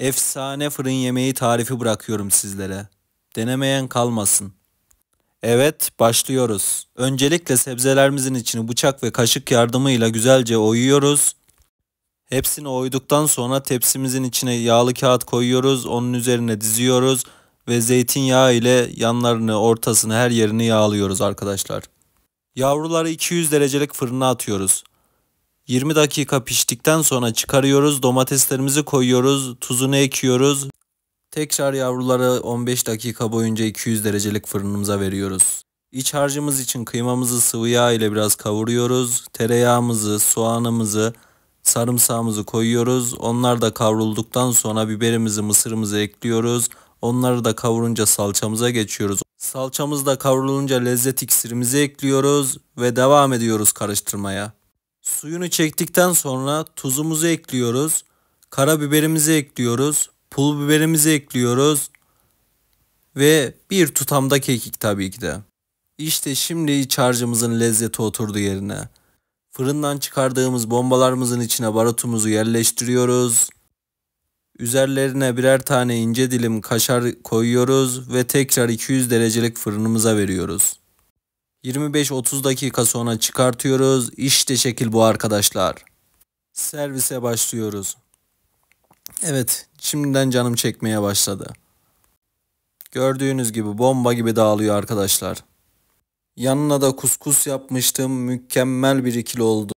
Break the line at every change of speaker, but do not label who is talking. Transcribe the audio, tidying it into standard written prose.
Efsane fırın yemeği tarifi bırakıyorum sizlere. Denemeyen kalmasın. Evet, başlıyoruz. Öncelikle sebzelerimizin içini bıçak ve kaşık yardımıyla güzelce oyuyoruz. Hepsini oyduktan sonra tepsimizin içine yağlı kağıt koyuyoruz. Onun üzerine diziyoruz ve zeytinyağı ile yanlarını, ortasını, her yerini yağlıyoruz arkadaşlar. Yavruları 200 derecelik fırına atıyoruz. 20 dakika piştikten sonra çıkarıyoruz. Domateslerimizi koyuyoruz. Tuzunu ekiyoruz. Tekrar yavruları 15 dakika boyunca 200 derecelik fırınımıza veriyoruz. İç harcımız için kıymamızı sıvı yağ ile biraz kavuruyoruz. Tereyağımızı, soğanımızı, sarımsağımızı koyuyoruz. Onlar da kavrulduktan sonra biberimizi, mısırımızı ekliyoruz. Onları da kavurunca salçamıza geçiyoruz. Salçamız da kavrulunca lezzet iksirimizi ekliyoruz ve devam ediyoruz karıştırmaya. Suyunu çektikten sonra tuzumuzu ekliyoruz. Karabiberimizi ekliyoruz. Pul biberimizi ekliyoruz. Ve bir tutam da kekik tabii ki de. İşte şimdi iç harcımızın lezzeti oturdu yerine. Fırından çıkardığımız bombalarımızın içine barutumuzu yerleştiriyoruz. Üzerlerine birer tane ince dilim kaşar koyuyoruz ve tekrar 200 derecelik fırınımıza veriyoruz. 25-30 dakika sonra çıkartıyoruz. İşte şekil bu arkadaşlar. Servise başlıyoruz. Evet, şimdiden canım çekmeye başladı. Gördüğünüz gibi bomba gibi dağılıyor arkadaşlar. Yanına da kuskus yapmıştım. Mükemmel bir ikili oldu.